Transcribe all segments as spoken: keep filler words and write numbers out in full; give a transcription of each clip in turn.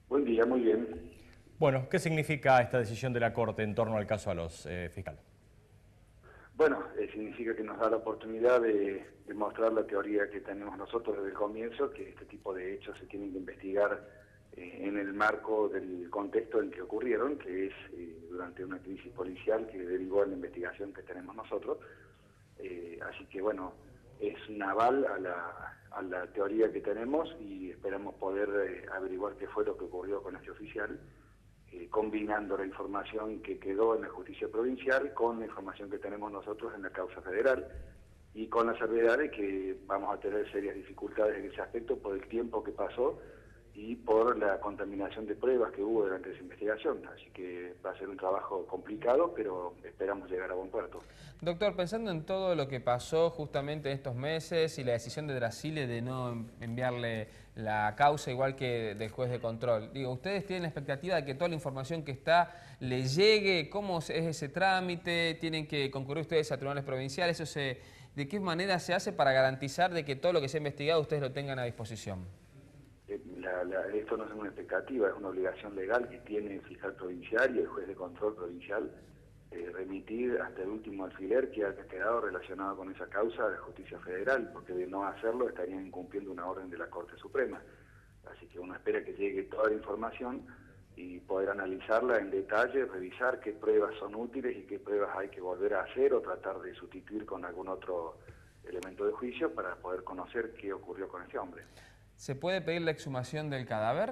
Buen día, muy bien. Bueno, ¿qué significa esta decisión de la Corte en torno al caso Alós, eh, fiscal? Bueno, eh, significa que nos da la oportunidad de demostrar la teoría que tenemos nosotros desde el comienzo, que este tipo de hechos se tienen que investigar eh, en el marco del contexto en que ocurrieron, que es eh, durante una crisis policial que derivó en la investigación que tenemos nosotros. Eh, así que bueno, es un aval a la, a la teoría que tenemos y esperamos poder eh, averiguar qué fue lo que ocurrió con este oficial, eh, combinando la información que quedó en la justicia provincial con la información que tenemos nosotros en la causa federal, y con la salvedad de que vamos a tener serias dificultades en ese aspecto por el tiempo que pasó y por la contaminación de pruebas que hubo durante esa investigación. Así que va a ser un trabajo complicado, pero esperamos llegar a buen puerto. Doctor, pensando en todo lo que pasó justamente en estos meses y la decisión de Brasile de no enviarle la causa igual que del juez de control, digo, ¿ustedes tienen la expectativa de que toda la información que está le llegue? ¿Cómo es ese trámite? ¿Tienen que concurrir ustedes a tribunales provinciales? Eso se, ¿de qué manera se hace para garantizar de que todo lo que se ha investigado ustedes lo tengan a disposición? La, la, esto no es una expectativa, es una obligación legal que tiene el fiscal provincial y el juez de control provincial, eh, remitir hasta el último alfiler que haya quedado relacionado con esa causa a la justicia federal, porque de no hacerlo estarían incumpliendo una orden de la Corte Suprema. Así que uno espera que llegue toda la información y poder analizarla en detalle, revisar qué pruebas son útiles y qué pruebas hay que volver a hacer o tratar de sustituir con algún otro elemento de juicio para poder conocer qué ocurrió con este hombre. ¿Se puede pedir la exhumación del cadáver?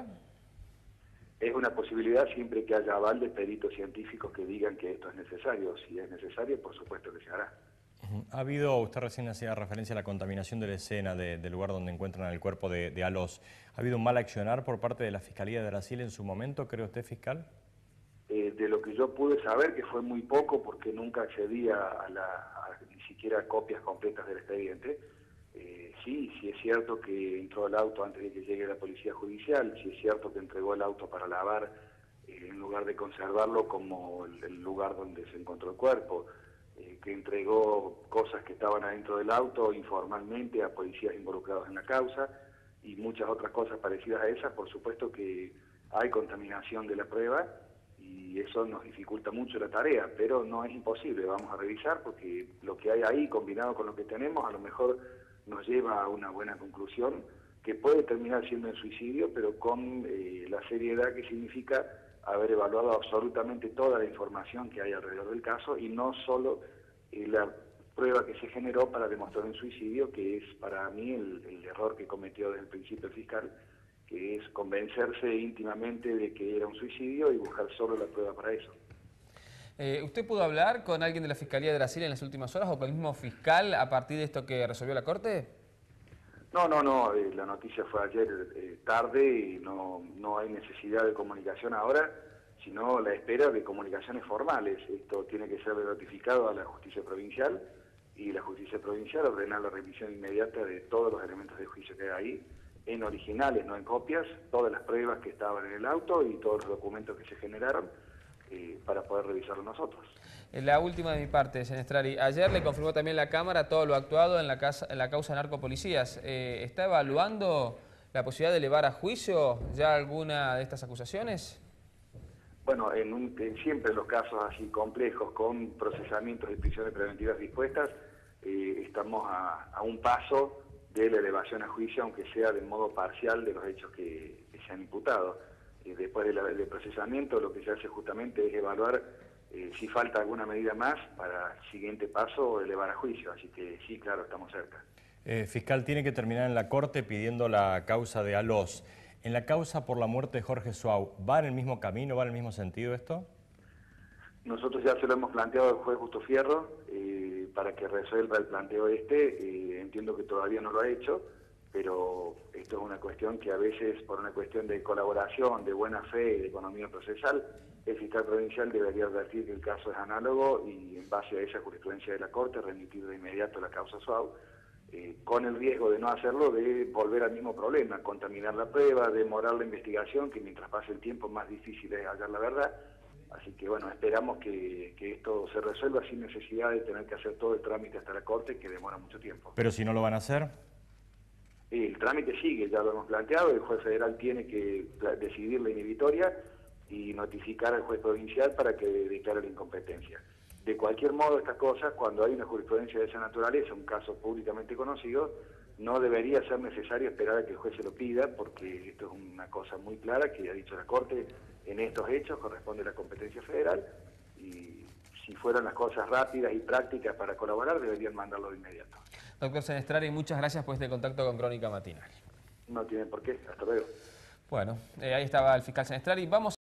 Es una posibilidad siempre que haya aval de peritos científicos que digan que esto es necesario. Si es necesario, por supuesto que se hará. Ha habido, usted recién hacía referencia a la contaminación de la escena de, del lugar donde encuentran el cuerpo de, de Alós. ¿Ha habido un mal accionar por parte de la Fiscalía de Brasil en su momento, cree usted, fiscal? Eh, de lo que yo pude saber, que fue muy poco porque nunca accedí a, a, la, a ni siquiera copias completas del expediente, eh, sí, sí es cierto que entró el auto antes de que llegue la policía judicial, sí es cierto que entregó el auto para lavar eh, en lugar de conservarlo como el, el lugar donde se encontró el cuerpo, eh, que entregó cosas que estaban adentro del auto informalmente a policías involucrados en la causa y muchas otras cosas parecidas a esas. Por supuesto que hay contaminación de la prueba y eso nos dificulta mucho la tarea, pero no es imposible. Vamos a revisar porque lo que hay ahí combinado con lo que tenemos a lo mejor nos lleva a una buena conclusión que puede terminar siendo el suicidio, pero con eh, la seriedad que significa haber evaluado absolutamente toda la información que hay alrededor del caso y no solo eh, la prueba que se generó para demostrar un suicidio, que es para mí el, el error que cometió desde el principio el fiscal, que es convencerse íntimamente de que era un suicidio y buscar solo la prueba para eso. Eh, ¿Usted pudo hablar con alguien de la Fiscalía de Brasil en las últimas horas o con el mismo fiscal a partir de esto que resolvió la Corte? No, no, no, eh, la noticia fue ayer eh, tarde y no, no hay necesidad de comunicación ahora, sino la espera de comunicaciones formales. Esto tiene que ser notificado a la justicia provincial y la justicia provincial ordena la revisión inmediata de todos los elementos de juicio que hay ahí, en originales, no en copias, todas las pruebas que estaban en el auto y todos los documentos que se generaron eh, para poder revisarlo nosotros. La última de mi parte, Senestrari. Ayer le confirmó también la Cámara todo lo actuado en la, casa, en la causa narcopolicías. Eh, ¿Está evaluando la posibilidad de elevar a juicio ya alguna de estas acusaciones? Bueno, en, un, en siempre en los casos así complejos, con procesamientos de prisiones preventivas dispuestas, eh, estamos a, a un paso de la elevación a juicio, aunque sea de modo parcial de los hechos que, que se han imputado. Eh, después del de procesamiento, lo que se hace justamente es evaluar eh, si falta alguna medida más para el siguiente paso elevar a juicio. Así que sí, claro, estamos cerca. Eh, fiscal, tiene que terminar en la Corte pidiendo la causa de Alós. ¿En la causa por la muerte de Jorge Suau, va en el mismo camino, va en el mismo sentido esto? Nosotros ya se lo hemos planteado al juez Justo Fierro eh, para que resuelva el planteo este. Eh, entiendo que todavía no lo ha hecho, pero esto es una cuestión que a veces, por una cuestión de colaboración, de buena fe y de economía procesal, el fiscal provincial debería advertir que el caso es análogo y en base a esa jurisprudencia de la Corte remitir de inmediato la causa Suau, eh, con el riesgo de no hacerlo, de volver al mismo problema, contaminar la prueba, demorar la investigación, que mientras pase el tiempo más difícil es hallar la verdad. Así que bueno, esperamos que, que esto se resuelva sin necesidad de tener que hacer todo el trámite hasta la Corte, que demora mucho tiempo. Pero si no lo van a hacer... El trámite sigue, ya lo hemos planteado, el juez federal tiene que decidir la inhibitoria y notificar al juez provincial para que declare la incompetencia. De cualquier modo, estas cosas, cuando hay una jurisprudencia de esa naturaleza, un caso públicamente conocido, no debería ser necesario esperar a que el juez se lo pida, porque esto es una cosa muy clara que ha dicho la Corte, en estos hechos corresponde la competencia federal, y si fueran las cosas rápidas y prácticas para colaborar, deberían mandarlo de inmediato. Doctor Senestrari, muchas gracias por este contacto con Crónica Matinal. No tienen por qué, hasta luego. Bueno, eh, ahí estaba el fiscal Senestrari. Vamos